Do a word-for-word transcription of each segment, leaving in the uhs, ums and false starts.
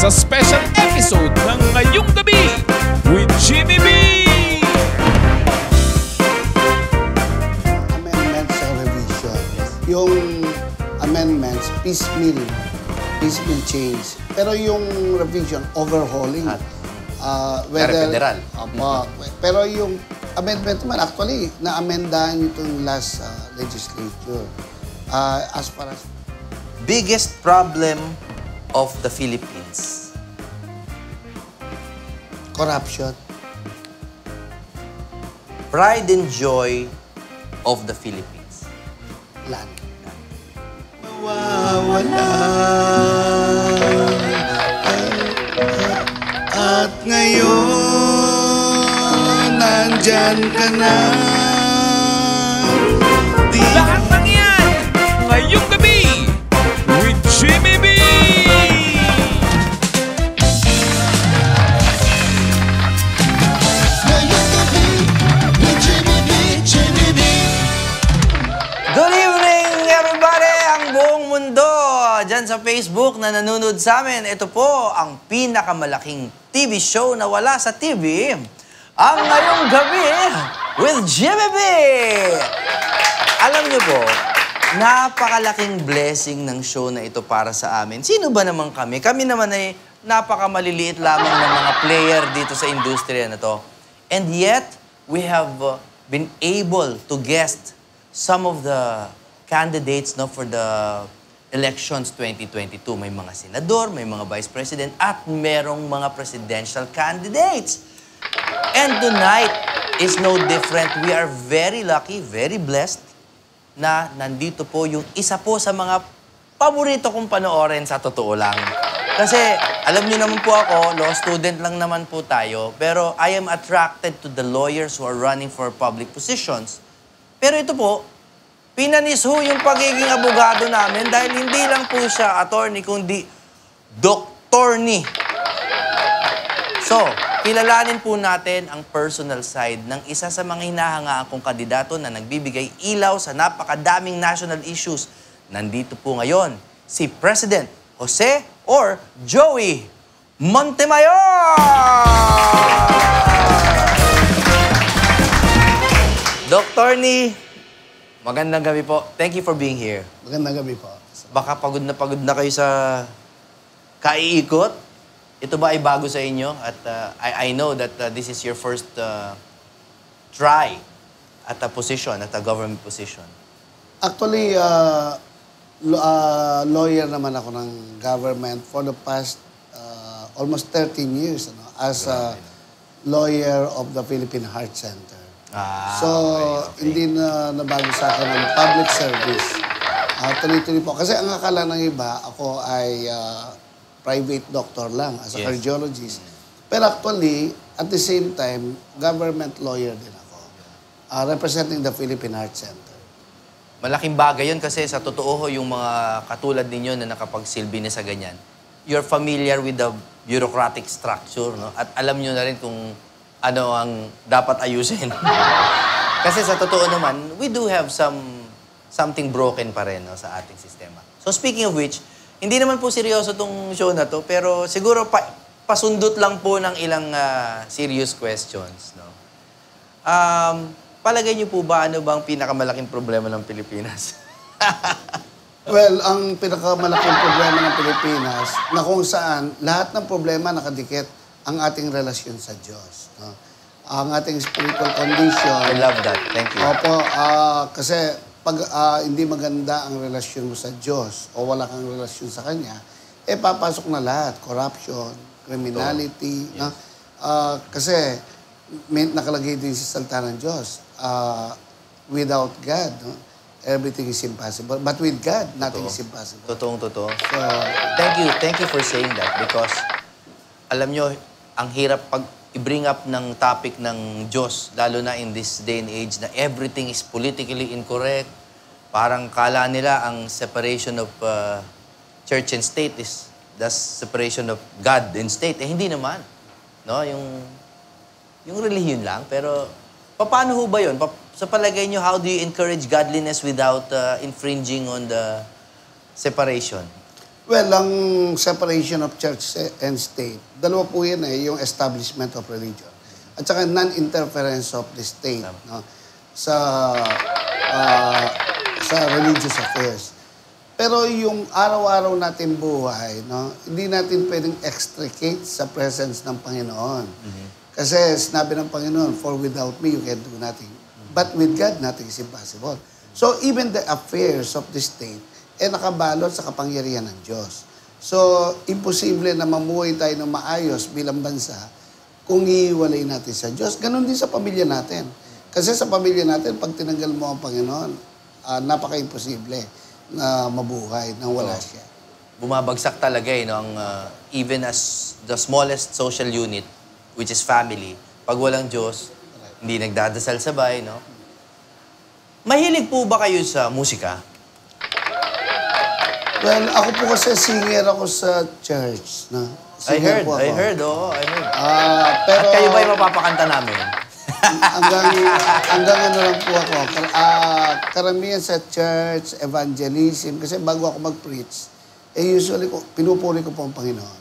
sa special episode ng Ngayong Gabi with Jimmy B! Amendments sa revision. Yung amendments, piecemeal, piecemeal change. Pero yung revision, overhauling. Uh, whether, federal. Apa, pero yung amendment naman, actually, na-amendahan itong last uh, legislature. Uh, as far as... Biggest problem of the Philippines? Corruption. Pride and joy of the Philippines? Land. Mawawala. At ngayon, nandyan ka na. Di Lahat ng yan, Ngayong Gabi with Jimmy B! Ngayong gabi, with Jimmy B, Jimmy B. Good evening, everybody! Ang buong mundo dyan sa Facebook na nanonood sa amin. Ito po ang pinakamalaking T V show na wala sa T V. Ang Ngayong Gabi with Jimmy B! Alam niyo po, napakalaking blessing ng show na ito para sa amin. Sino ba naman kami? Kami naman ay napakamaliliit lamang ng mga player dito sa industriya na to. And yet, we have uh, been able to guest some of the candidates no, for the elections twenty twenty-two. May mga senador, may mga vice president, at merong mga presidential candidates. And tonight is no different. We are very lucky, very blessed na nandito po yung isa po sa mga paborito kong panoorin sa totoo lang. Kasi alam niyo naman po ako, law student lang naman po tayo, pero I am attracted to the lawyers who are running for public positions. Pero ito po, pinanis ho yung pagiging abogado namin dahil hindi lang po siya attorney, kundi doktorni. So, kilalanin po natin ang personal side ng isa sa mga hinahangaan kong kandidato na nagbibigay ilaw sa napakadaming national issues. Nandito po ngayon, si President Jose or Joey Montemayor! Doktorni, magandang gabi po. Thank you for being here. Magandang gabi po. Baka pagod na pagod na kayo sa kaiikot. Ito ba ay bago sa inyo? At uh, I, I know that uh, this is your first uh, try at a position, at a government position. Actually, uh, lo- uh, lawyer naman ako ng government for the past uh, almost thirteen years ano, as a lawyer of the Philippine Heart Center. Ah, so, okay, okay. hindi na nabago sa akin ng public service. Uh, tuloy-tuloy po. Kasi ang akala ng iba, ako ay uh, private doctor lang as a Yes. cardiologist. Pero actually, at the same time, government lawyer din ako. Uh, representing the Philippine Heart Center. Malaking bagay yun kasi sa totoo ho, yung mga katulad ninyo na nakapagsilbi na sa ganyan, you're familiar with the bureaucratic structure, no? At alam nyo na rin kung ano ang dapat ayusin. Kasi sa totoo naman, we do have some something broken pa rin no, sa ating sistema. So speaking of which, hindi naman po seryoso tong show na to, pero siguro pa, pasundot lang po ng ilang uh, serious questions. No? Um, palagay niyo po ba ano bang pinakamalaking problema ng Pilipinas? Well, ang pinakamalaking problema ng Pilipinas na kung saan lahat ng problema nakadikit ang ating relasyon sa Diyos. No? Ang ating spiritual condition. I love that. Thank you. Opo, ah, kasi pag ah, hindi maganda ang relasyon mo sa Diyos o wala kang relasyon sa Kanya, eh papasok na lahat. Corruption, criminality. No? Ah, kasi may nakalagay din sa salita ng Diyos, ah, without God, no? Everything is impossible. But with God, nothing Totoo. is impossible. Totoong totoo. So, Thank you. Thank you for saying that because alam nyo, ang hirap pag i-bring up ng topic ng Diyos, lalo na in this day and age na everything is politically incorrect. Parang kala nila ang separation of uh, church and state is the separation of God and state. Eh, hindi naman. No? Yung, yung relihiyon lang. Pero, paano ho ba yun? Pa sa palagay nyo, how do you encourage godliness without uh, infringing on the separation? Well, ang separation of church and state, dalawa po yan eh, yung establishment of religion. At saka non-interference of the state no, sa ah, sa religious affairs. Pero yung araw-araw natin buhay, no, hindi natin pwedeng extricate sa presence ng Panginoon. Kasi sinabi ng Panginoon, for without me, you can do nothing. But with God, nothing is impossible. So even the affairs of the state, eh nakabalot sa kapangyarihan ng Diyos. So, imposible na mamuhay tayo ng maayos bilang bansa kung iiwalay natin sa Diyos. Ganon din sa pamilya natin. Kasi sa pamilya natin, pag tinanggal mo ang Panginoon, uh, napaka-imposible na mabuhay nang wala siya. Bumabagsak talaga eh, no? Ang, uh, even as the smallest social unit, which is family, pag walang Diyos, hindi nagdadasal sabay, no? Mahilig po ba kayo sa musika? Well, ako po kasi singer ako sa church. No? I Singer heard, po I ako. heard, oo, I heard. Ah, pero At kayo ba yung mapapakanta namin? hanggang, hanggang ano lang po ako. Kar- ah, karamihan sa church, evangelism. Kasi bago ako mag-preach, eh usually ko, pinupuri ko po ang Panginoon.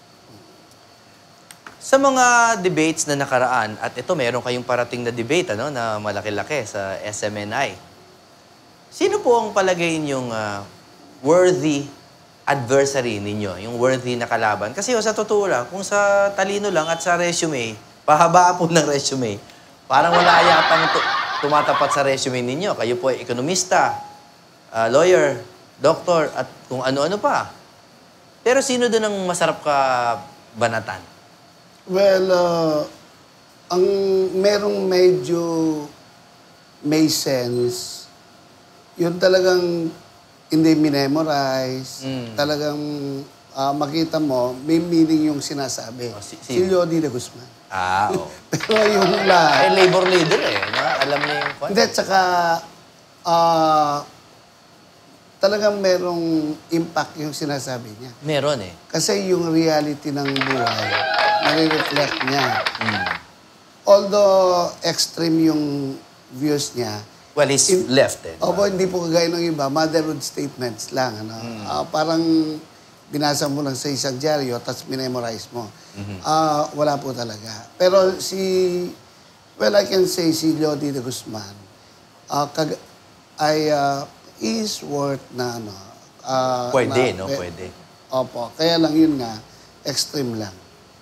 Sa mga debates na nakaraan, at ito meron kayong parating na debate ano, na malaki-laki sa S M N I. Sino po ang palagay ninyong ah, worthy adversary ninyo, yung worthy na kalaban? Kasi oh, sa totoo lang, kung sa talino lang at sa resume, pahaba po ng resume, parang wala yatang tu- tumatapat sa resume ninyo. Kayo po ay ekonomista, ah, lawyer, doktor, at kung ano-ano pa. Pero sino doon ang masarap ka banatan? Well, uh, ang merong medyo may sense, yun talagang hindi minemorize, Mm. talagang ah, makita mo, may meaning yung sinasabi. Oh, si- si si- Leody de Guzman. Ah, oo. Pero yung lahat, Ay, labor leader eh. No? Alam niya yung kwan. hindi, tsaka ah, talagang merong impact yung sinasabi niya. Meron eh. Kasi yung reality ng buhay, nare-reflect niya. Mm. Although extreme yung views niya, Well, he's In- left eh. opo, hindi po kagaya ng iba, motherhood statements lang. Ano? Ah, parang binasa mo lang sa isang dyaryo, tapos minemorize mo. Ah, wala po talaga. Pero si, well, I can say si Leody de Guzman, ah, kag- ay ah, is worth na ano. ah, Pwede, na- no? pe- Pwede. Opo, kaya lang yun nga, extreme lang.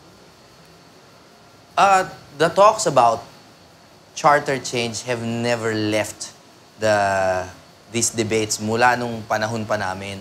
Uh, the talks about charter change have never left the these debates mula nung panahon pa namin.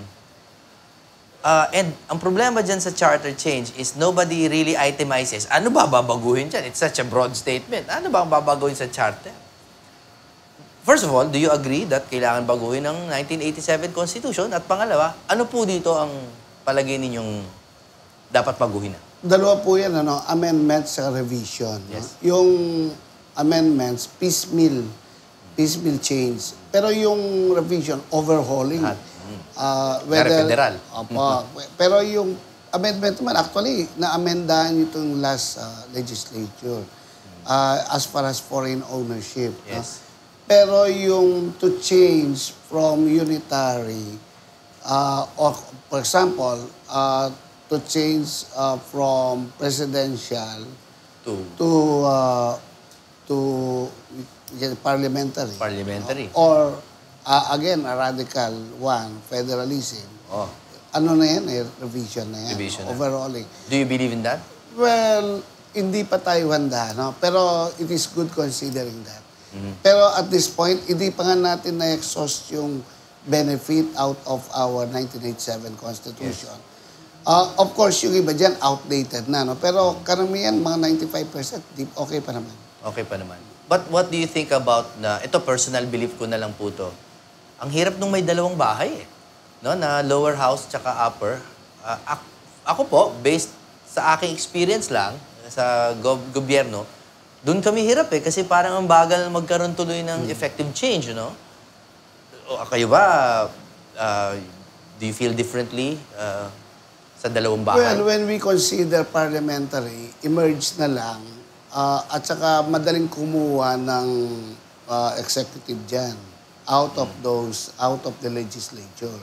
Uh, and ang problema dyan sa charter change is nobody really itemizes. Ano ba babaguhin dyan? It's such a broad statement. Ano ba ang babaguhin sa charter? First of all, do you agree that kailangan baguhin ang nineteen eighty-seven Constitution? At pangalawa, ano po dito ang palagay ninyong dapat baguhin na? Dalawa po yan, ano, amendments sa revision. no? Yes. Yung amendments, piecemeal, piecemeal change. Pero yung revision, overhauling. Lahat. Ah, Kaya federal. Opo. Pero yung amendment naman, actually, na-amendahan itong last ah, legislature ah, as far as foreign ownership. no? Yes. Pero yung to change from unitary, uh, or for example, uh, to change uh, from presidential To to uh, to uh, parliamentary. parliamentary. Or uh, again, a radical one, federalism. Oh. Ano na yan eh, revision na yan. Revision na. Overhauling. Do you believe in that? Well, hindi pa tayo handa, no? Pero it is good considering that. Pero at this point, hindi pa nga natin na-exhaust yung benefit out of our nineteen eighty-seven Constitution. Uh, of course, yung iba dyan, outdated na, no? Pero karamihan, mga ninety-five percent, di- okay pa naman. Okay pa naman. But what do you think about na, ito personal belief ko na lang po to. Ang hirap nung may dalawang bahay eh. No, na lower house tsaka upper. Ah, ak- ako po, based sa aking experience lang sa go- gobyerno, doon kami hirap eh kasi parang ang bagal magkaroon tuloy ng effective change, you know? O, kayo ba, ah, do you feel differently ah, sa dalawang bahay? Well, when we consider parliamentary, emerge na lang ah, at saka madaling kumuha ng ah, executive dyan out of those, out of the legislature.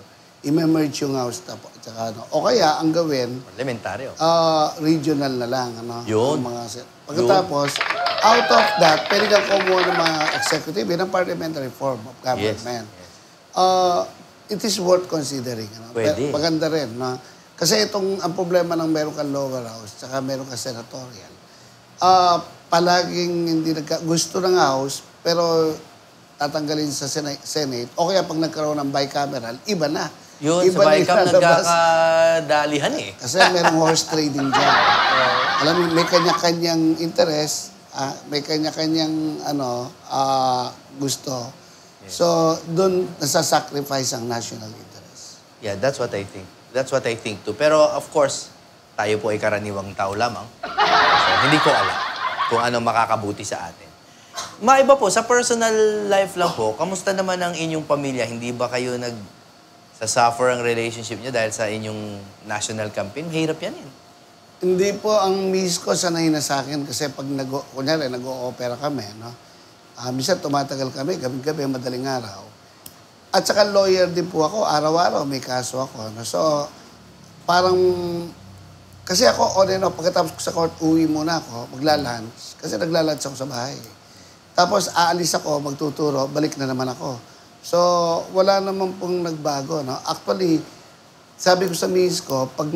i-merge yung house. Tapos, tsaka, ano. O kaya, ang gawin, Elementaryo. ah, regional na lang. Ano, Yun. ang mga, pagkatapos, out of that, pwede kang kumuha ng mga executive ng parliamentary form of government. Yes. Uh, it is worth considering. Ano? Pwede. Pero maganda rin. No? Kasi itong, ang problema ng meron kang lower house, tsaka meron kang senatorial, uh, palaging hindi nagka, gusto ng house, pero tatanggalin sa Sena- Senate, o kaya pag nagkaroon ng bicameral, iba na. Yun, iba sa Bicam ilalabas. nagkakadalihan eh. Kasi merong horse trading dyan. Alam mo, may kanya-kanyang interest, ah, may kanya-kanyang ano, ah, gusto. So, doon nasa-sacrifice ang national interest. Yeah, that's what I think. That's what I think too. Pero of course, tayo po ay karaniwang tao lamang. So, hindi ko alam kung ano makakabuti sa atin. Maiba po, sa personal life lang po, kamusta naman ang inyong pamilya? Hindi ba kayo nag sa-suffer ang relationship niyo dahil sa inyong national campaign? Mahirap yan eh. Hindi po, ang miss ko sanay na sa akin kasi pag nag kunyari, nag-o-opera kami, no? Uh, minsan tumatagal kami, gabi-gabi, madaling araw. At saka lawyer din po ako, araw-araw may kaso ako. No? So, parang, kasi ako, on and off, pagkatapos ko sa court, uwi muna ako, maglalunch. Kasi naglalunch ako sa bahay. Tapos, aalis ako, magtuturo, balik na naman ako. So, wala naman pong nagbago. No? Actually, sabi ko sa miss ko, pag,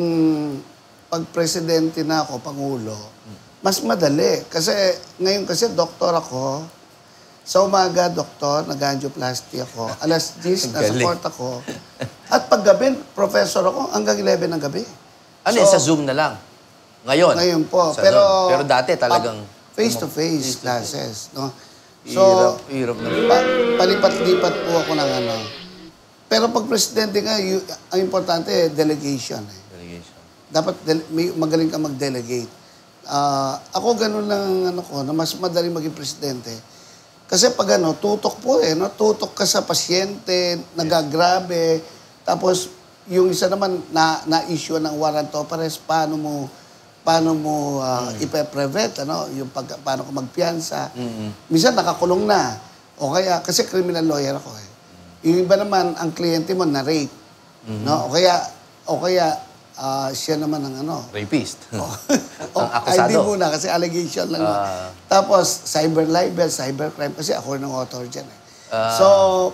pag presidente na ako, pangulo, mas madali. Kasi, ngayon kasi, doktor ako. Sa umaga, doktor, nag-angioplasty ako. Alas diyes, nasa Galing. court ako. At paggabi, professor ako, hanggang eleven ng gabi. Ano So, yun, sa Zoom na lang? Ngayon? Ngayon po. Sa Pero, Zoom. Pero dati talagang... face-to-face classes. No? So, Hirap, hirap na. pa- palipat-lipat po ako ng ano. Pero pag presidente nga, yu- ang importante, delegation. Eh. Delegation. Dapat del- may, magaling ka mag-delegate. Ah, ako ganun lang ang ano ko, na mas madaling maging presidente. Kasi pag ano, tutok po eh, no? Tutok ka sa pasyente, nagagrabe. Tapos, yung isa naman, na, na-issue ng warrant of arrest, paano mo, paano mo uh, mm. ipe-prevent, ano? Yung pag, paano ka magpiyansa. Mm-hmm. Minsan, nakakulong na. O kaya, kasi criminal lawyer ako eh. Yung iba naman, ang kliyente mo, na-rape. Mm-hmm. No? O kaya, o kaya, ah, siya naman ang ano. Rapist. Oh, Ang ay, di akusado. muna, kasi allegation lang. yun. Ah. Tapos, cyber libel, cyber crime, kasi ako rin ang author dyan eh. Ah. So,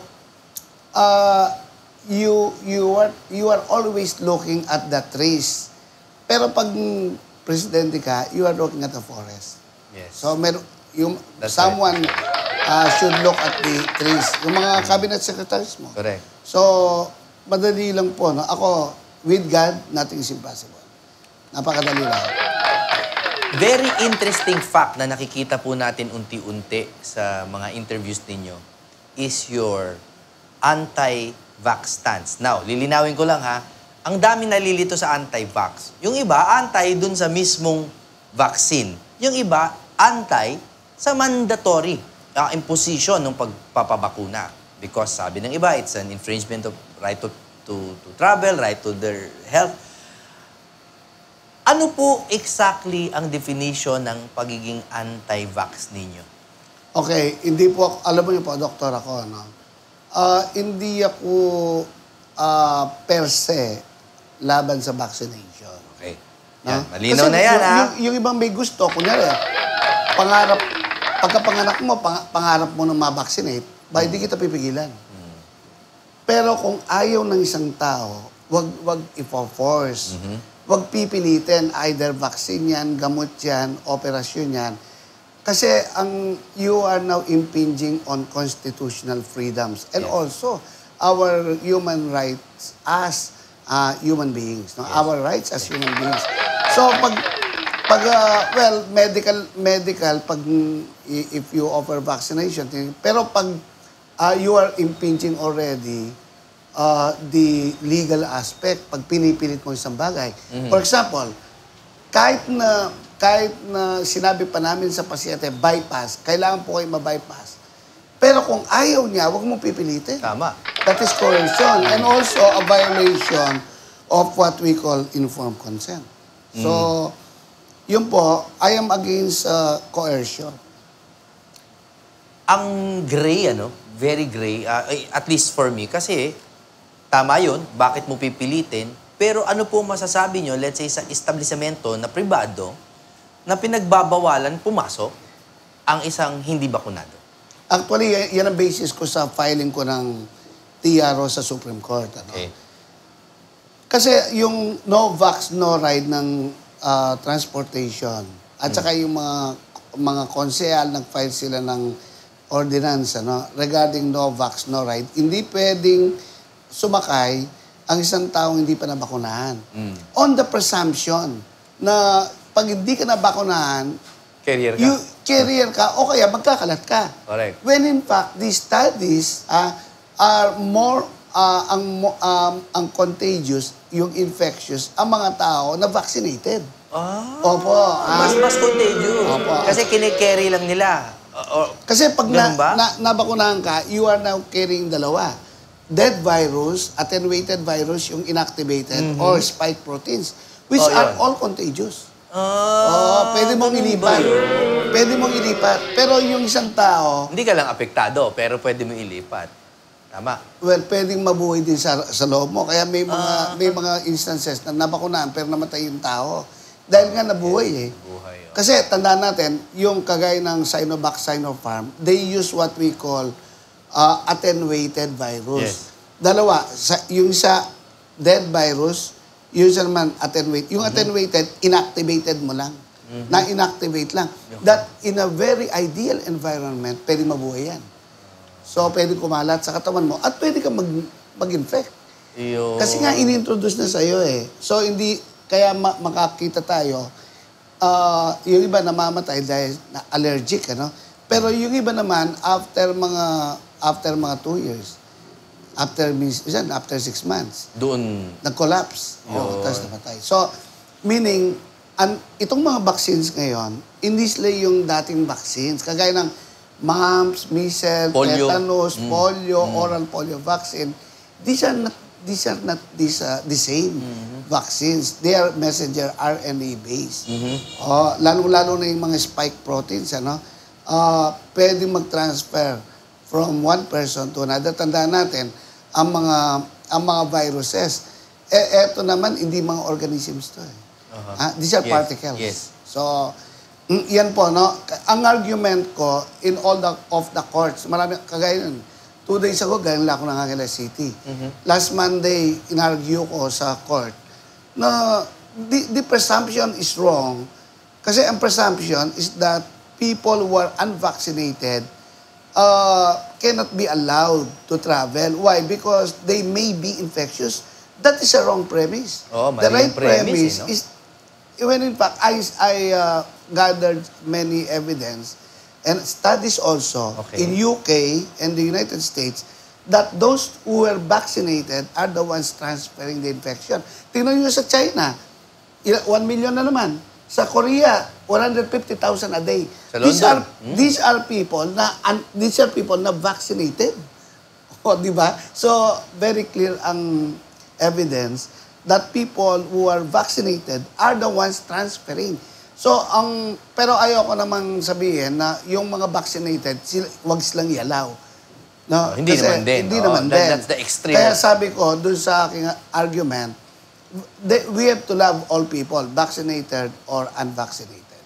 uh, you, you, are, you are always looking at the trees. Pero pag presidente ka, you are looking at the forest. Yes. So, mer yung, That's someone uh, should look at the trees. Yung mga cabinet secretaries mo. Correct. So, madali lang po. No? Ako, with God, nothing is impossible. Napakadali lang. Very interesting fact na nakikita po natin unti-unti sa mga interviews ninyo is your anti-vax stance. Now, lilinawin ko lang ha, ang daming nalilito sa anti-vax. Yung iba, anti dun sa mismong vaccine. Yung iba, anti sa mandatory uh, imposition ng pagpapabakuna. Because sabi ng iba, it's an infringement of right to, to, to travel, right to their health. Ano po exactly ang definition ng pagiging anti-vax ninyo? Okay, hindi po ako, alam mo niyo po, doktor ako, no? Ah, hindi ako ah, per se laban sa vaccination. Okay. No? Yan, malinaw Kasi na yan, yung, ha? Yung, yung ibang may gusto, kunyari, pangarap, pagkapanganak mo, pang, pangarap mo na ma-vaccinate, ba, hindi kita pipigilan. Hmm. Pero kung ayaw ng isang tao, wag wag i-force. Mm-hmm. Wag pipilitin, either vaccine yan, gamot yan, operasyon yan. Kasi ang you are now impinging on constitutional freedoms and Yes. also our human rights as uh, human beings. No? Yes. Our rights as human beings. So pag pag uh, well medical medical pag i- if you offer vaccination, pero pag uh, you are impinging already uh, the legal aspect pag pinipilit mo isang bagay. Mhm. For example, kahit na kahit na sinabi pa namin sa pasyente, bypass, kailangan po kayo ma-bypass. Pero kung ayaw niya, huwag mong pipilitin. Tama. That is coercion and also a violation of what we call informed consent. So, yun po, I am against uh, coercion. Ang gray, ano, very gray, uh, at least for me, kasi tama yun, bakit mo pipilitin? Pero ano po masasabi nyo, let's say sa establishmento na pribado, na pinagbabawalan pumasok ang isang hindi bakunado? Actually, y- yan ang basis ko sa filing ko ng T R O sa Supreme Court. Ano? Okay. Kasi yung no vax, no ride ng ah, transportation at saka yung mga mga konsehal nag-file sila ng ordinance ano, regarding no vax, no ride, hindi pwedeng sumakay ang isang taong hindi pa nabakunahan. On the presumption na pag hindi ka nabakunahan, Career ka. you carrier ka o kaya magkakalat ka. Correct. When in fact, these studies ah, are more, ah, ang, mo- um, ang contagious, yung infectious, ang mga tao na vaccinated. Ah, Opo. ah. mas mas contagious. Opo. Kasi kinikerry lang nila. O- o- Kasi pag na, Ganun ba? na, nabakunahan ka, you are now carrying dalawa. Dead virus, attenuated virus, yung inactivated, or spike proteins, which Mm-hmm. Oh, are yun. all contagious. Ah, Oo, pwede mong ganun ilipat. ba yun? Pwede mong ilipat. Pero yung isang tao, Hindi ka lang apektado, pero pwede mo ilipat. Tama. well, pwedeng mabuhay din sa, sa loob mo. Kaya may mga Ah. may mga instances na nabakunahan pero namatay yung tao. Dahil nga nabuhay eh. Buhay. oh. Kasi tandaan natin, yung kagaya ng Sinovac, Sinopharm, they use what we call uh, attenuated virus. Yes. Dalawa, sa, yung sa dead virus, yung isa naman attenuate. Yung attenuated, inactivated mo lang. Na-inactivate lang. That in a very ideal environment, pwede mabuhay yan. So, pwede kumalat sa katawan mo at pwede ka mag, mag-infect. Iyo. Kasi nga, inintroduce na sa'yo eh. So, hindi, kaya ma- makakita tayo, ah, yung iba namamatay dahil na allergic, ano? Pero yung iba naman, after mga, after mga two years, after, mis- yan, after six months, Doon. nag-collapse. Yun. Oh, tapos namatay. So, meaning, an, itong mga vaccines ngayon, hindi sila yung dating vaccines. Kagaya ng mumps, measles, Polio. tetanus, polio, oral polio vaccine. These are not, these are not these, uh, the same vaccines. They are messenger R N A based. Oh, lalo-lalo na yung mga spike proteins, ano? Uh, pwedeng mag-transfer from one person to another. Tandaan natin, ang mga ang mga viruses, eh, eto naman, hindi mga organisms to eh. Uh-huh. Ah, these are Yes, particles. yes. So, mm, yan po, no? Ang argument ko in all the of the courts, marami, kagaya nun, two days ago, galing lang ako ng Angeles City. Last Monday, inargue ko sa court na the, the presumption is wrong kasi ang presumption is that people who are unvaccinated uh, cannot be allowed to travel. Why? Because they may be infectious. That is a wrong premise. Oo, mali The right yung premise, premise eh, no? is, when in fact, I, I uh, gathered many evidence and studies also Okay. in U K and the United States that those who were vaccinated are the ones transferring the infection. Tingnan nyo sa China, ila- one million na naman. Sa Korea, one hundred fifty thousand a day. Sa These London, are these are people na un- these are people na vaccinated. O, di ba? So, very clear ang evidence that people who are vaccinated are the ones transferring. So, ang pero ayoko namang sabihin na yung mga vaccinated, sila, wag silang ialaw. No? Oh, hindi naman din. Hindi Oo, naman that- din. that's the extreme. Kaya sabi ko, dun sa aking argument, they- we have to love all people, vaccinated or unvaccinated.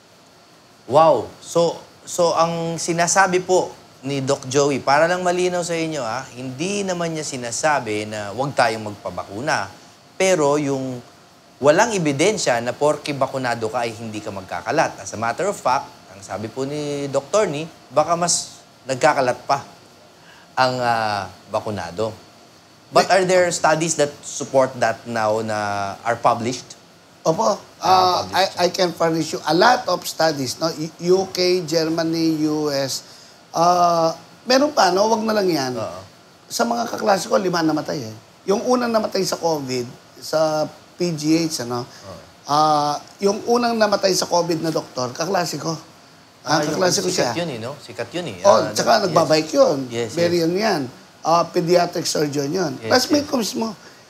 Wow. So, so ang sinasabi po ni Doc Joey, para lang malinaw sa inyo, ah, hindi naman niya sinasabi na huwag tayong magpabakuna. Pero yung walang ebidensya na porke bakunado ka ay hindi ka magkakalat. As a matter of fact, ang sabi po ni Doctor ni, baka mas nagkakalat pa ang ah, bakunado. But are there studies that support that now na are published? Opo, Ah, uh, I, I can furnish you a lot of studies, no? U- UK, Germany, U S. Uh, meron pa, no? Wag na lang yan. Oo. Sa mga kaklase ko, lima namatay eh. Yung unang namatay sa COVID, sa P G H, ano? Ah, yung unang namatay sa COVID na doktor, kaklase ko. Ah, yung kaklase ko siya. Sikat yun eh, no? Sikat yun eh. Oh, Ah, tsaka yes. nagbabike yun. Yes, Very yes. young yan. Ah, pediatric surgeon yun. Yes, Classmate ko mismo.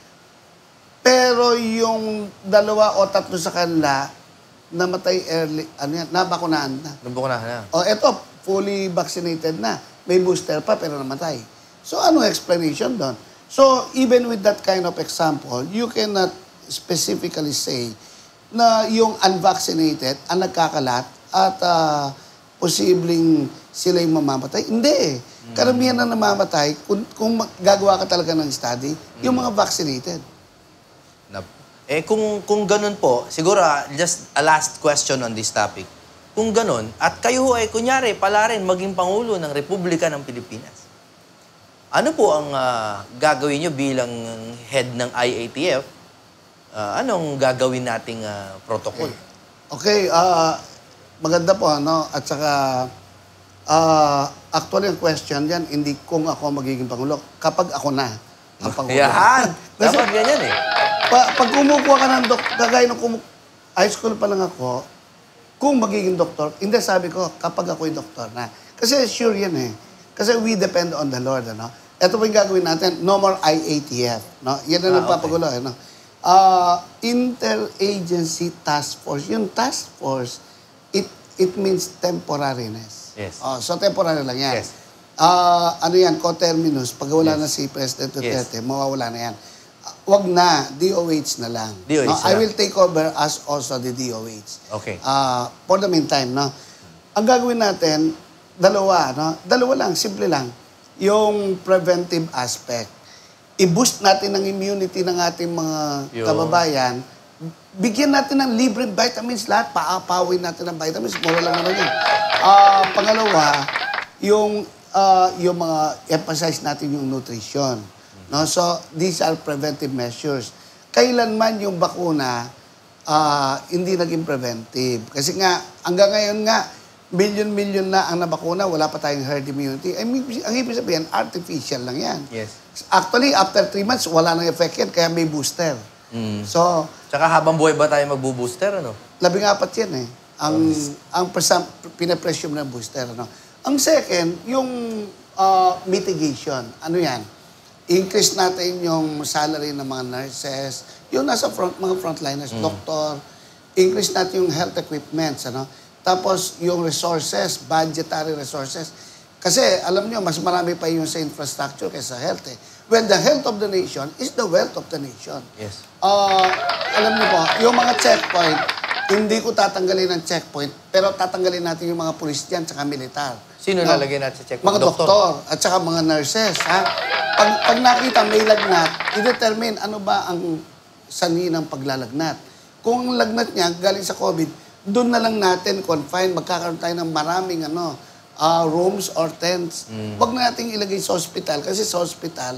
Pero yung dalawa o tatlo sa kanila, namatay early, ano yan, nabakunahan na. Nabukunahan na. O eto, fully vaccinated na. May booster pa pero namatay. So anong explanation doon? So, even with that kind of example, you cannot specifically say na yung unvaccinated ang nagkakalat at uh, posibleng sila yung mamamatay. Hindi. Karamihan na namamatay, kung, kung gagawa ka talaga ng study, yung mga vaccinated. Na, eh kung, kung ganun po, siguro ah, just a last question on this topic. Kung ganun, at kayo ay kunyari pala rin maging Pangulo ng Republika ng Pilipinas, ano po ang uh, gagawin nyo bilang head ng I A T F? Uh, anong gagawin nating uh, protocol? Okay, uh, maganda po, ano? At saka, uh, actually, ang question yan, hindi kung ako magiging Pangulo, kapag ako na ang Pangulo. Yan! Dapat ganyan eh. Pa, pag kumukuha ka ng doktor, kagaya nung kumu- high school pa lang ako, kung magiging doktor, hindi sabi ko, kapag ako'y doktor na. Kasi sure yan eh. Kasi we depend on the Lord, ano? Ito po yung gagawin natin, no more I A T F, no? Yan ang Ah, nagpapagulo, okay. ano? Uh, Interagency Task Force. Yung task force, it it means temporariness. Yes. Oh, so temporary lang yan. Yes. Ah, ano yan, coterminus, pag wala Yes. na si President Duterte, Yes. mawawala na yan. Uh, wag na, D O H na lang. D O H no? na I lang. will take over as also the D O H. Okay. Ah, for the meantime, no? Ang gagawin natin, dalawa, no? Dalawa lang, simple lang. Yung preventive aspect. I-boost natin ang immunity ng ating mga Yun. kababayan. Bigyan natin ng libre vitamins lahat. Paapawin natin ng vitamins. Mura lang naman yun. Ah, pangalawa, yung, ah, yung mga emphasize natin yung nutrition. No? So, these are preventive measures. Kailanman yung bakuna, ah, hindi naging preventive. Kasi nga, hanggang ngayon nga, million-million na ang nabakuna, wala pa tayong herd immunity. I mean, ang ibig sabihin, artificial lang yan. Yes. Actually, after three months, wala nang effect yan, kaya may booster. Mm. So, Tsaka habang buhay ba tayo magbo-booster, ano? labing apat yan eh. Ang, ang presam, pinapresume ng booster. Ano? Ang second, yung uh, mitigation. Ano yan? Increase natin yung salary ng mga nurses, yung nasa front, mga frontliners, Mm. doktor. Increase natin yung health equipments. Ano? Tapos, yung resources, budgetary resources. Kasi, alam nyo, mas marami pa yung sa infrastructure kaysa health eh. Well, the health of the nation is the wealth of the nation. Yes. Uh, alam niyo po, yung mga checkpoint, hindi ko tatanggalin ng checkpoint, pero tatanggalin natin yung mga pulis dyan, tsaka militar. Sino No? lalagay natin sa checkpoint? Mga doktor, at saka mga nurses. Ha? Pag, pag nakita may lagnat, i-determine ano ba ang sanhi ng paglalagnat. Kung ang lagnat niya galing sa COVID, doon na lang natin confine, magkakaroon tayo ng maraming ano, uh, rooms or tents. Mm. Huwag na natin ilagay sa hospital, kasi sa hospital,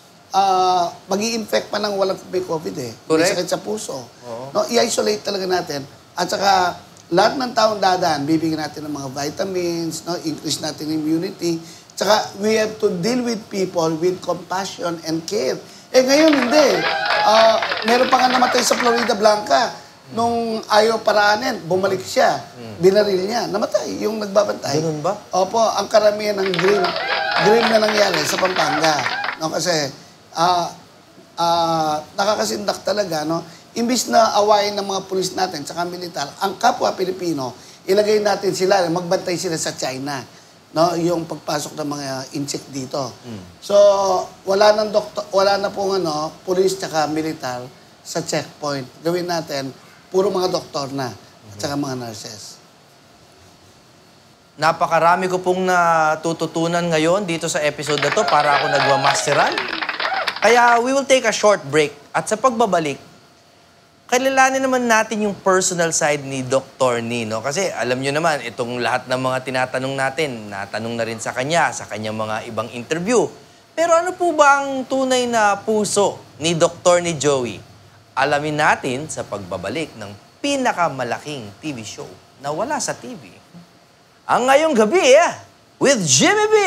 uh, mag-i-infect pa ng walang may COVID eh. May Correct. sakit sa puso. Oo. No, i-isolate talaga natin. At saka, lahat ng taong dadaan, bibigyan natin ng mga vitamins, no, increase natin immunity. Tsaka, we have to deal with people with compassion and care. Eh, ngayon, hindi. Uh, meron pa nga namatay sa Florida Blanca. Nung ayaw paraanin, bumalik siya. Binaril niya. Namatay yung nagbabantay. Ganun ba? Opo, ang karamihan ng green, green na nangyari sa Pampanga. No, kasi, ah, ah, nakakasindak talaga, no? Imbis na awayin ng mga pulis natin sa militar, ang kapwa Pilipino, ilagay natin sila, magbantay sila sa China. No, yung pagpasok ng mga insect dito. So, wala nang doktor, wala na pong ano, pulis tsaka militar sa checkpoint. Gawin natin, puro mga doktor na, at saka mga nurses. Napakarami ko pong natututunan ngayon dito sa episode na to para ako nagmamasteral. Kaya we will take a short break. At sa pagbabalik, kilalanin naman natin yung personal side ni Doctor Nino. Kasi alam nyo naman, itong lahat ng mga tinatanong natin, natanong na rin sa kanya, sa kanyang mga ibang interview. Pero ano po ba ang tunay na puso ni Doctor ni Joey? Alamin natin sa pagbabalik ng pinakamalaking T V show na wala sa T V. Ang ngayong gabi, eh, with Jimmy B!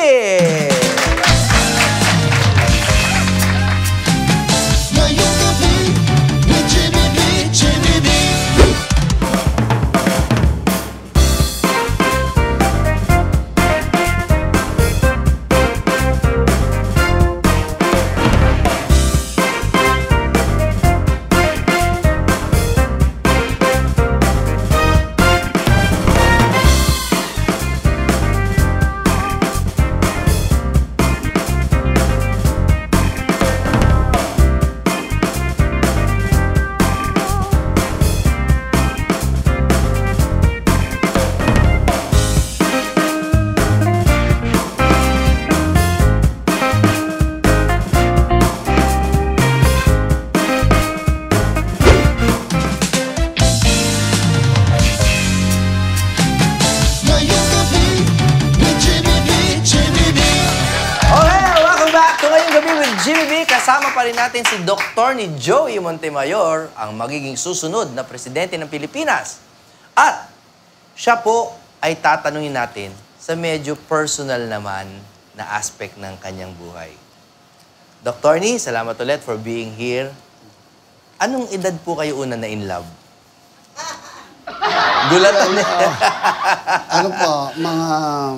Ngayong gabi, with Jimmy B, Jimmy B. natin si Doktor ni Joey Montemayor, ang magiging susunod na presidente ng Pilipinas. At siya po ay tatanungin natin sa medyo personal naman na aspect ng kanyang buhay. Doktor Ni, salamat ulit for being here. Anong edad po kayo una na in love? Gulatan Well, niya. uh, ano po, mga,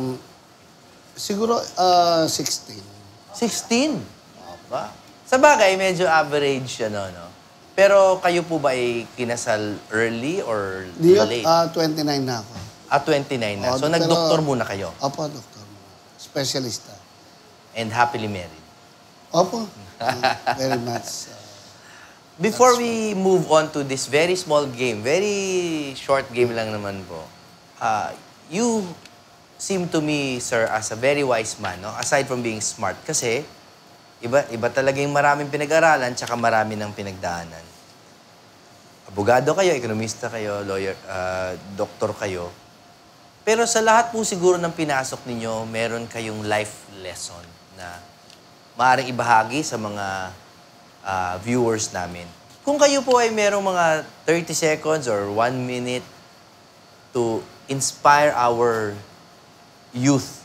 siguro uh, sixteen. sixteen. Ba? Sa bagay, medyo average, ano, no? Pero kayo po ba ay kinasal early or Di yun, late? uh, twenty-nine na ako. Ah, twenty-nine na. Oh, So, pero- nag-doktor muna kayo. Opo, doktor. Specialista. And happily married. Opo. Uh, very much. Uh, Before we move on to this very small game, very short game lang naman po, uh, you seem to me, sir, as a very wise man, no? Aside from being smart. Kasi, iba, iba talaga yung maraming pinag-aralan tsaka marami ng pinagdaanan. Abogado kayo, ekonomista kayo, lawyer, uh, doktor kayo. Pero sa lahat po siguro ng pinasok ninyo, meron kayong life lesson na maaaring ibahagi sa mga uh, viewers namin. Kung kayo po ay merong mga thirty seconds or one minute to inspire our youth,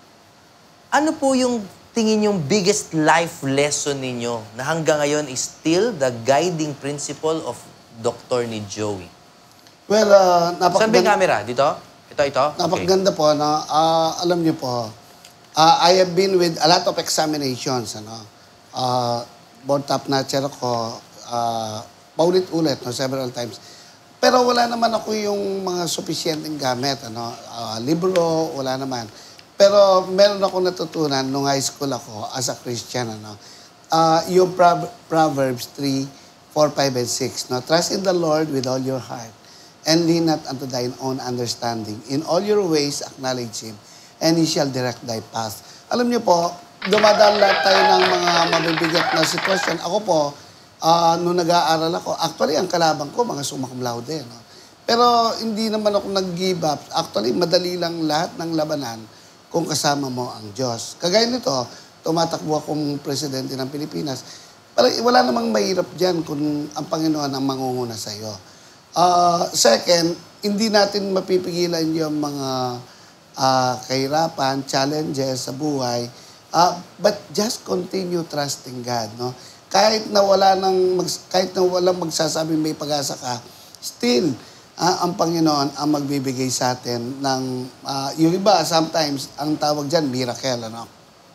ano po yung tingin yung biggest life lesson ninyo na hanggang ngayon is still the guiding principle of Doktor ni Joey? well, uh, Saan ba yung napakaganda, camera? Dito? Ito, ito? Okay. napakaganda po. No? Uh, alam niyo po, uh, I have been with a lot of examinations. Ano? Uh, board top notcher ako, uh, paulit-ulit, no? Several times. Pero wala naman ako yung mga sufficienteng gamit. Ano? Uh, libro, wala naman. Pero meron ako natutunan nung high school ako as a Christian. Ano? Uh, yung Pro- Proverbs three, four, five, and six. No? Trust in the Lord with all your heart and lean not unto thine own understanding. In all your ways, acknowledge Him, and He shall direct thy path. Alam niyo po, dumadaan lahat tayo ng mga mabibigat na sitwasyon. Ako po, uh, nung nag-aaral ako, actually, ang kalaban ko, mga summa cum laude. No? Pero hindi naman ako nag-give up. Actually, madali lang lahat ng labanan kung kasama mo ang Diyos. Kagaya nito, tumatakbo akong presidente ng Pilipinas. Parang wala namang mahirap dyan kung ang Panginoon ang mangunguna sa iyo. Uh, second, hindi natin mapipigilan yung mga uh, kahirapan, challenges sa buhay. Uh, but just continue trusting God, no? Kahit na wala nang mag, kahit na walang magsasabing may pag-asa ka, still uh, ang Panginoon ang magbibigay sa atin ng uh, yung iba sometimes ang tawag diyan miracle, ano?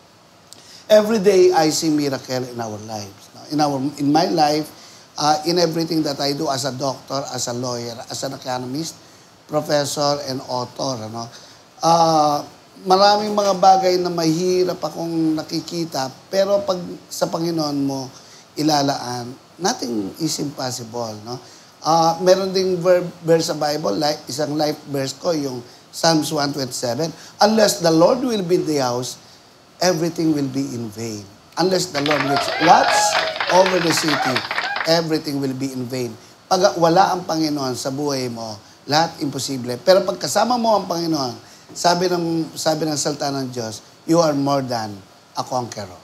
Every day I see miracle in our lives, no? In our in my life, uh, in everything that I do as a doctor, as a lawyer, as an economist, professor and author, ano? Uh, maraming mga bagay na mahirap akong nakikita, pero pag sa Panginoon mo ilalaan, nothing is impossible, no? Uh, meron ding verb, verse sa Bible, like, isang life verse ko, yung Psalms one twenty-seven. Unless the Lord will build the house, everything will be in vain. Unless the Lord makes watch over the city, everything will be in vain. Pag wala ang Panginoon sa buhay mo, lahat imposible. Pero pag kasama mo ang Panginoon, sabi ng, sabi ng salita ng Diyos, you are more than a conqueror.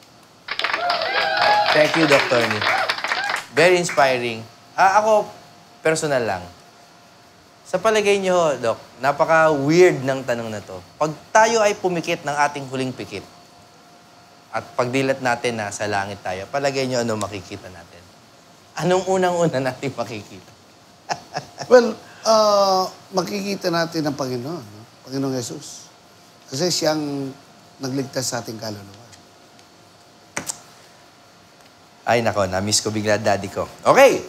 Thank you, Doctor Ni. Very inspiring. Ah, ako, personal lang. Sa palagay niyo, Doc, napaka-weird ng tanong na to. Pag tayo ay pumikit ng ating huling pikit, at pagdilat natin na sa langit tayo, palagay niyo ano makikita natin? Anong unang-una natin makikita? Well, uh, makikita natin ang Panginoon, no? Panginoong Jesus. Kasi siyang nagligtas sa ating kaluluwa. Ay, nako, na-miss ko bigla daddy ko. Okay.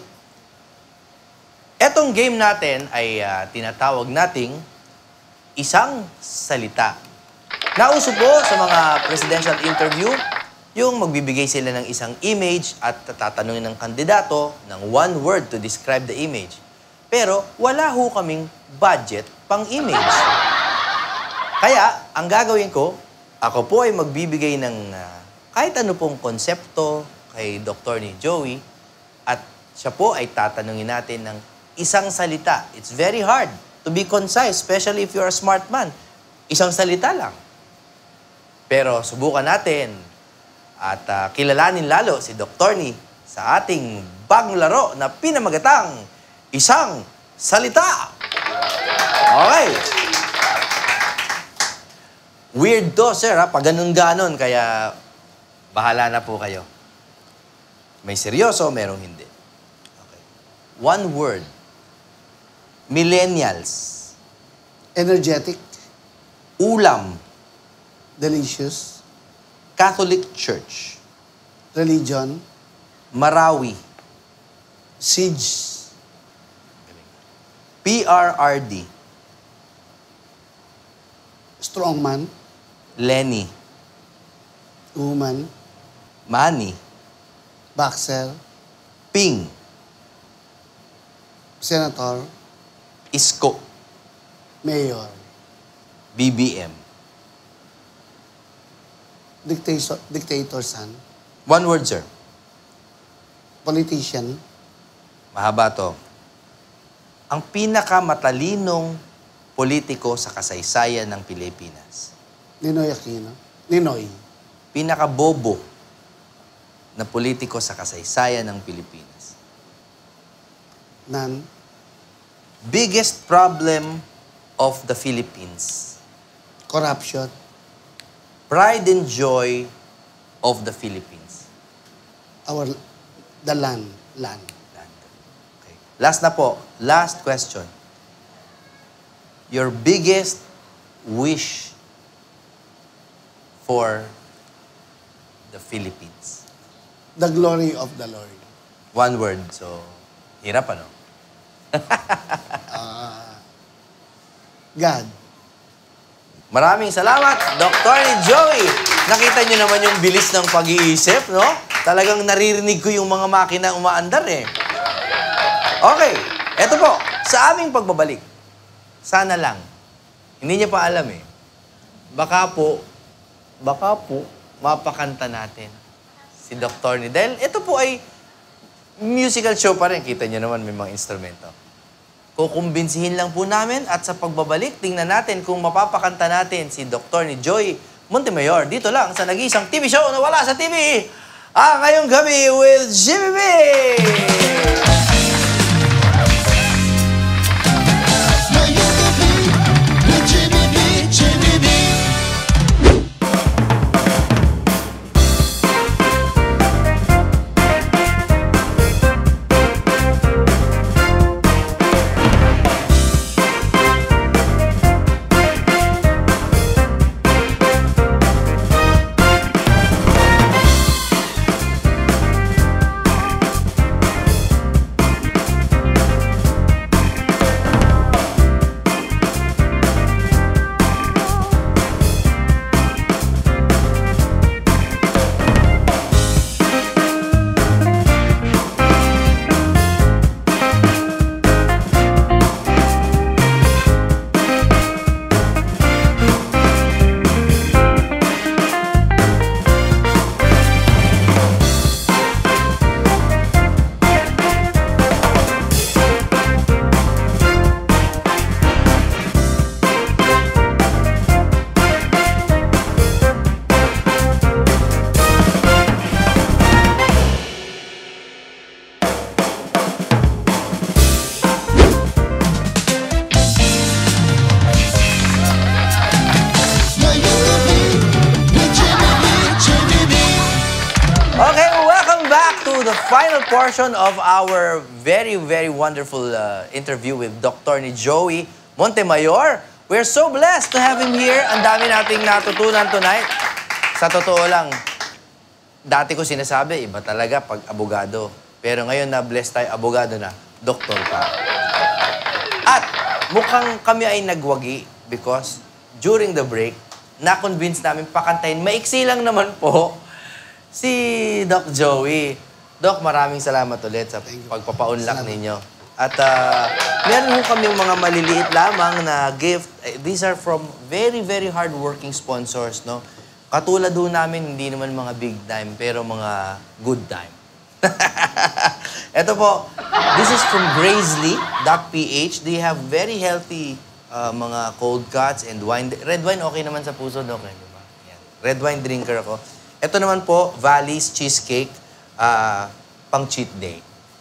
Etong game natin ay ah, tinatawag nating isang salita. Nauso po sa mga presidential interview, yung magbibigay sila ng isang image at tatanungin ng kandidato ng one word to describe the image. Pero wala ho kaming budget pang image. Kaya, ang gagawin ko, ako po ay magbibigay ng ah, kahit ano pong konsepto kay Doktor ni Joey at siya po ay tatanungin natin ng isang salita. It's very hard to be concise, especially if you're a smart man. Isang salita lang. Pero subukan natin. At ah, kilalanin lalo si Doktor Ni sa ating bagong laro na pinamagatang Isang Salita. Okay. Weird to, sir, ha? Pag ganun-ganon, kaya bahala na po kayo. May seryoso, merong hindi. Okay. One word. Millennials. Energetic, Ulam. delicious, Catholic Church. religion, Marawi. siege, P R R D. strongman, Lenny. woman, Manny. boxer, Ping. senator, Isko. mayor, B B M. dictator, dictator son, One word, sir. politician, Mahaba to. Ang pinakamatalinong politiko sa kasaysayan ng Pilipinas. Ninoy Aquino, Ninoy, Pinakabobo na politiko sa kasaysayan ng Pilipinas. Nan, Biggest problem of the Philippines. corruption, Pride and joy of the Philippines. our, the land, land. Land. Okay. Last na po. Last question. Your biggest wish for the Philippines. The glory of the Lord. One word. So, hirap ano? God. Maraming salamat, Doktor ni Joey. Nakita niyo naman yung bilis ng pag-iisip, no? Talagang naririnig ko yung mga makina umaandar eh. Okay, eto po, sa aming pagbabalik, sana lang, hindi niya pa alam eh, baka po, baka po, mapakanta natin si Doktor ni. Dahil ito po ay musical show pa rin. Kita niyo naman may mga instrumento. Kukumbinsihin lang po namin at sa pagbabalik, tingnan natin kung mapapakanta natin si Doktor ni Joy Montemayor dito lang sa nag-iisang T V show na wala sa T V. Ah, ngayong gabi with Jimmy B! Ngayong gabi with Jimmy B, Jimmy B. Ngayong gabi with Jimmy B, Jimmy B. Okay, welcome back to the final portion of our very, very wonderful uh, interview with Doktor ni Joey Montemayor. We're so blessed to have him here. Ang dami nating natutunan tonight. Sa totoo lang, dati ko sinasabi, iba talaga pag abogado. Pero ngayon na blessed tayo, abogado na, doktor pa. At mukhang kami ay nagwagi because during the break, na-convince namin pakantahin. Maiksi lang naman po si Doc Joey. Doc, maraming salamat ulit sa pagpapaunlak ninyo. At uh, meron ho kami mga maliliit lamang na gift. Eh, These are from very, very hard-working sponsors, no? Katulad ho namin, hindi naman mga big time, pero mga good time. Ito po, this is from Grazely dot p h. They have very healthy uh, mga cold cuts and wine. Red wine, okay naman sa puso, Doc. Eh, di ba? Yan. Red wine drinker ako. Ito naman po, Valley's Cheesecake, ah, pang cheat day.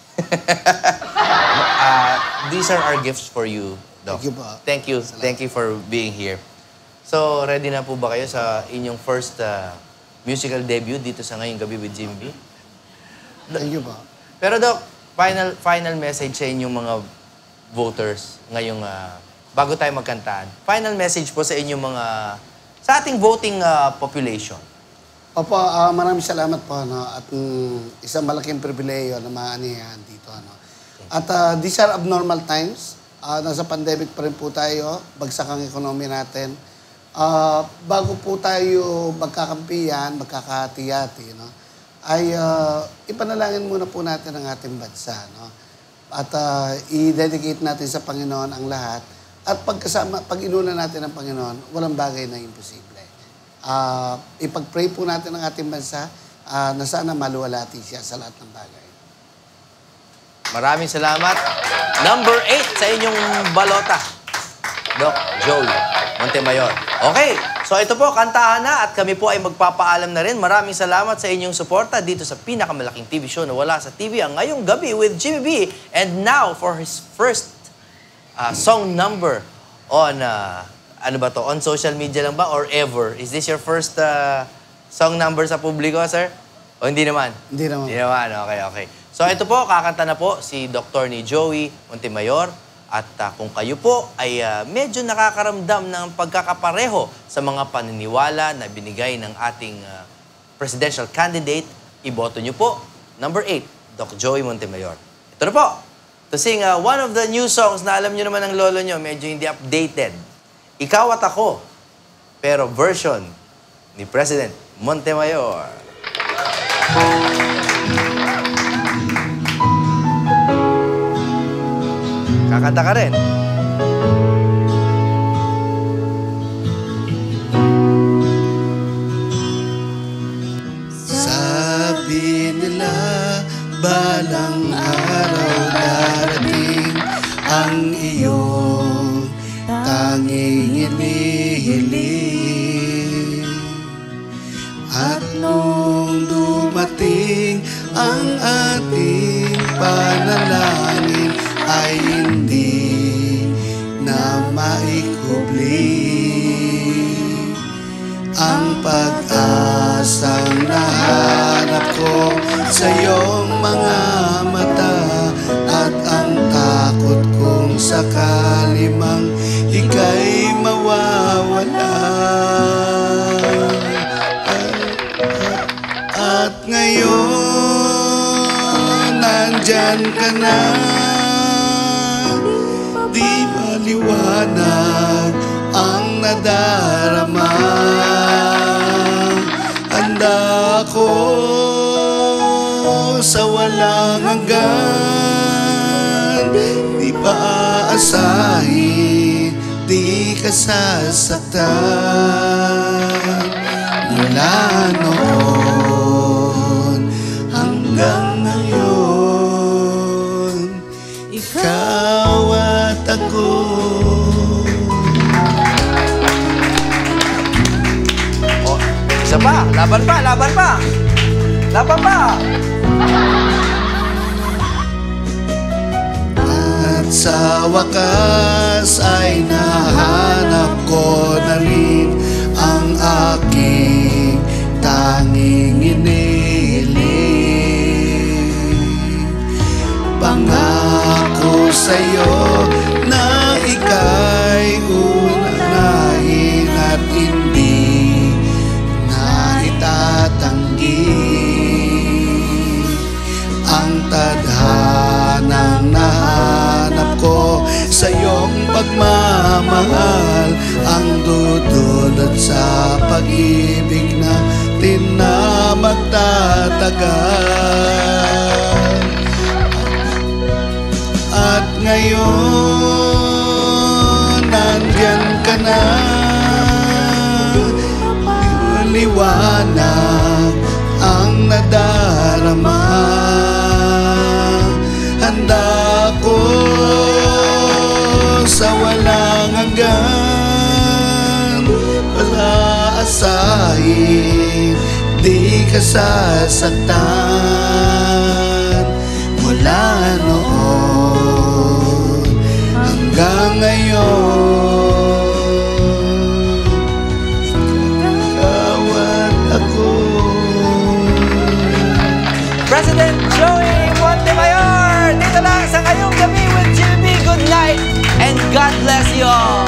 uh, these are our gifts for you, Doc. Thank you po. Thank you. Thank you for being here. So, ready na po ba kayo sa inyong first uh, musical debut dito sa Ngayong Gabi with Jimmy B? Thank you po. Pero Doc, final final message sa inyong mga voters ngayong uh, bago tayo magkantaan. Final message po sa inyong mga sa ating voting uh, population. Opo, uh, maraming salamat po. No? At mm, isang malaking pribileyo na maanihan dito. Ano? At uh, these are abnormal times. Uh, nasa pandemic pa rin po tayo. Bagsak ang ekonomi natin. Uh, bago po tayo magkakampiyan, magkakahati-hati, no? ay uh, ipanalangin muna po natin ang ating bansa. No? At uh, i-dedicate natin sa Panginoon ang lahat. At pagkasama, pag inuna natin ang Panginoon, walang bagay na imposible. Uh, ipag-pray po natin ang ating bansa uh, na sana maluwalhati siya sa lahat ng bagay. Maraming salamat. Number eight sa inyong balota. Doc Joey Montemayor. Okay, so ito po, kantahan na at kami po ay magpapaalam na rin. Maraming salamat sa inyong suporta dito sa pinakamalaking T V show na wala sa T V, ang Ngayong Gabi with Jimmy B. And now, for his first uh, song number on, uh, ano ba to, on social media lang ba or ever? Is this your first uh, song number sa publiko, sir? O hindi naman? Hindi naman. Hindi naman, okay, okay. So ito po, kakanta na po si Doktor ni Joey Montemayor. At uh, kung kayo po ay uh, medyo nakakaramdam ng pagkakapareho sa mga paniniwala na binigay ng ating uh, presidential candidate, iboto nyo po. Number eight, Doc Joey Montemayor. Ito na po, to sing uh, one of the new songs na alam nyo naman ng lolo nyo, medyo hindi updated. Ikaw at Ako, pero version ni President Montemayor. Kakanta ka rin. Sabi nila, balang araw darating ang iyong tanging inihiling. At nung dumating ang ating panalangin, ay hindi na maikubli ang pag-asang nahanap ko sa iyong mga mata at ang takot kong sakali mang ika'y mawawala. At ngayon nandyan ka na, di maliwanag ang nadarama. Handa ko sa walang hanggan, di pa aasahin, di ka sasaktan. Mula noon hanggang ngayon, ikaw at ako. Oh, isa pa, laban pa, laban pa. Laban pa. At sa wakas ay nahanap ko na rin ang aking tanging inihiling. Pangako sa'yo na ika'y unahin at hindi na itatanggi ang tadhanang nahanap ko sa iyong pagmamahal, ang dudulot sa pag-ibig natin na magtatagal. At ngayon nandyan ka na, liwanag ang nadarama. Handa ko sa walang hanggan, wala asahin, di di ka sasaktan mula noon hanggang ngayon. Kawan ako. President Joey Montemayor, dito lang sa Ngayong Gabi with Jimmy B. Good night and God bless you all.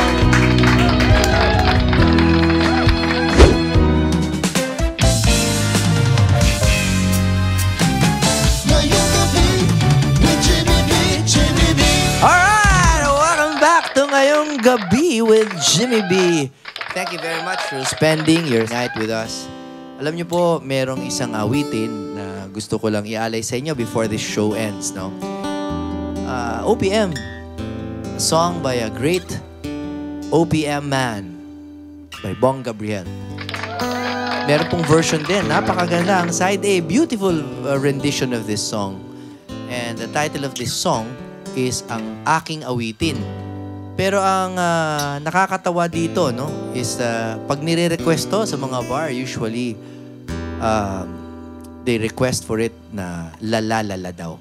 Ngayong gabi with Jimmy B, Jimmy B. Alright, welcome back to Ngayong Gabi with Jimmy B. Thank you very much for spending your night with us. Alam niyo po, merong isang awitin na gusto ko lang ialay sa inyo before this show ends, no? Uh, O P M, a song by a great O P M man by Bong Gabriel. Meron pong version din, napakaganda. Ang side A, beautiful uh, rendition of this song. And the title of this song is Ang Aking Awitin. Pero ang uh, nakakatawa dito, no, is uh, pag nire-request to sa mga bar, usually, um, they request for it na lalalala daw.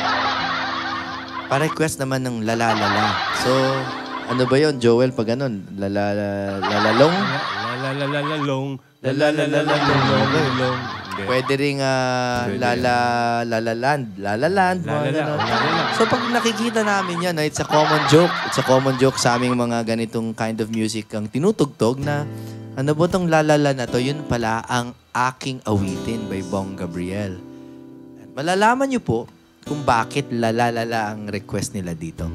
Pa-request naman ng lalalala. So, ano ba yon Joel, pag ganun? Lalalalong? Lalalalalong. Lalalalalong. Pwede rin uh, lala, lalaland. Lalaland. mga Lalala, ganun. lalala. So, pag nakikita namin yan, no, it's a common joke. It's a common joke sa aming mga ganitong kind of music ang tinutugtog na ano ba itong lalala na to? Yun pala ang Aking Awitin by Bong Gabriel. At malalaman niyo po kung bakit lalalala ang request nila dito.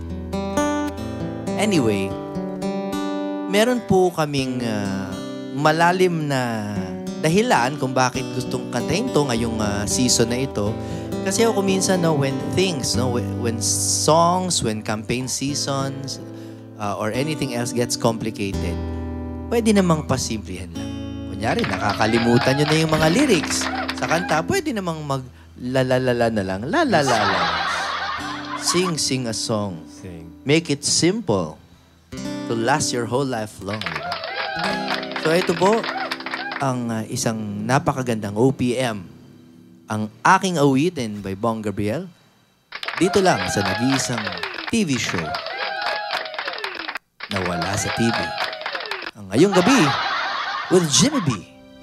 Anyway, meron po kaming uh, malalim na dahilan kung bakit gustong kantahin to ngayong uh, season na ito. Kasi ako minsan, no, when things, no, when, when songs, when campaign seasons, uh, or anything else gets complicated, pwede namang pasimplihan lang. Kunyari, nakakalimutan nyo na yung mga lyrics sa kanta, pwede namang mag-lalalala na lang. Lalalala. Sing, sing a song. Sing. Make it simple to last your whole life long. So ito po, ang uh, isang napakagandang O P M, Ang Aking Awitin by Bong Gabriel, dito lang sa nag-iisang T V show na wala sa T V. Ang Ngayong Gabi with Jimmy B.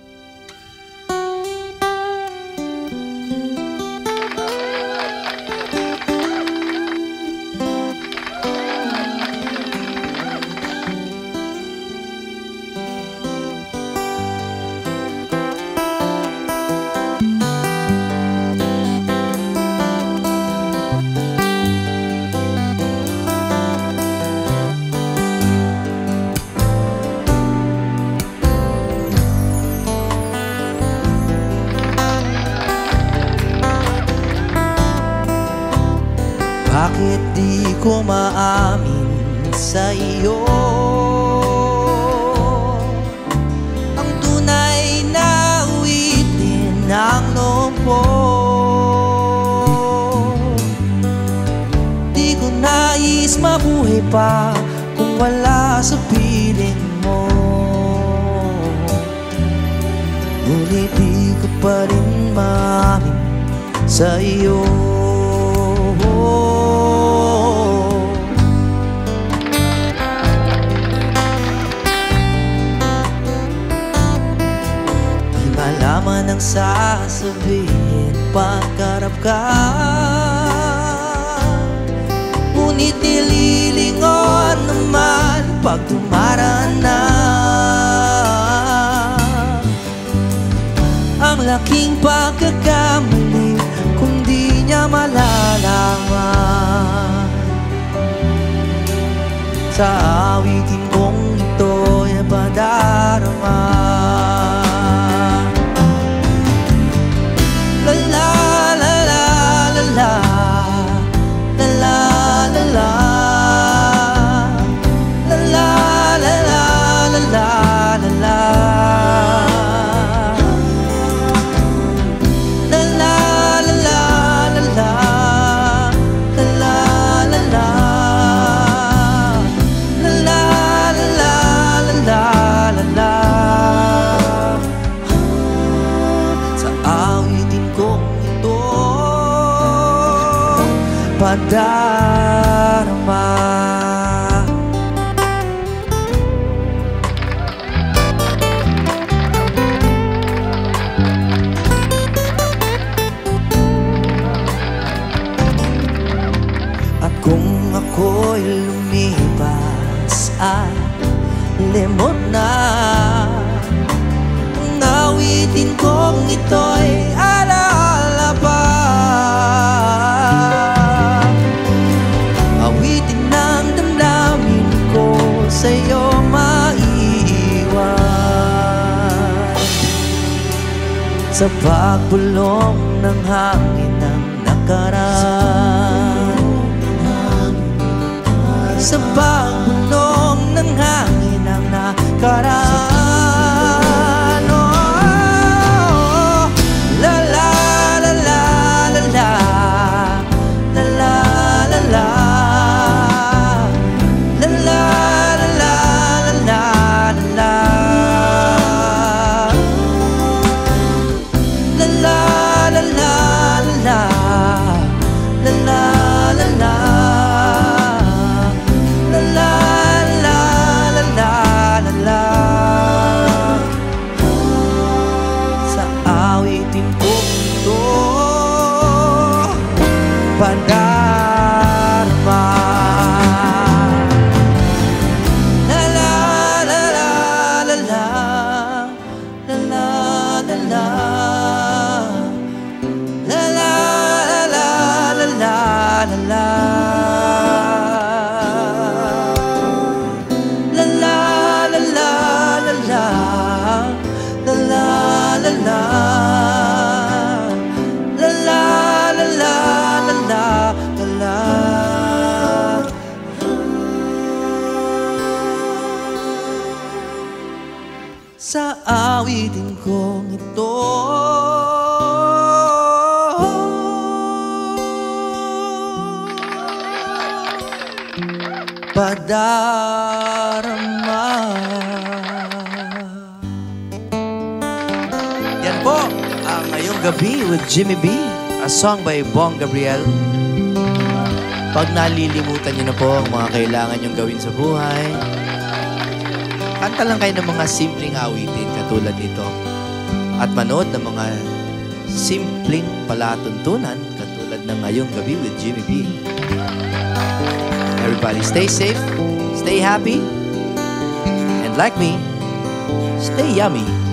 Bakit di ko maamin sa iyo ang tunay na awitin ng loob ko? Di ko nais mabuhay pa kung wala sa piling mo. Ngunit di ko pa rin maamin sa iyo. Malaman ang sasabihin pagkarap ka, ngunit nililingon naman pag tumaraan na. Ang laking pagkakamali kung di niya malalaman. Sa awitin kong ito'y padarama. La la la la la la la la la la la la la la la la la la la la padarama. At kung ako'y lumipas at lemot na, ang awitin kong ito'y alaala pa. Awitin ng damdamin ko sa'yo maiiwan. Sa pagbulong ng hangin ng nakaraan, sa pagbulong ng hangin ng nakaraan. Oh, la la la la la la, la la la la, la la la la la la, la la la la la, la la la la. Sa awitin ko ito, padarama. La la la la la la, la la la la, la la la la la la la. Sa awitin kong ito, padarama. Yan po ang Ngayong Gabi with Jimmy B, a song by Bong Gabriel. Pag nalilimutan nyo na po ang mga kailangan nyong gawin sa buhay, kanta lang kayo ng mga simpleng awitin katulad nito at manood ng mga simpleng palatuntunan katulad ng Ngayong Gabi with Jimmy B. Everybody stay safe, stay happy, and like me, stay yummy.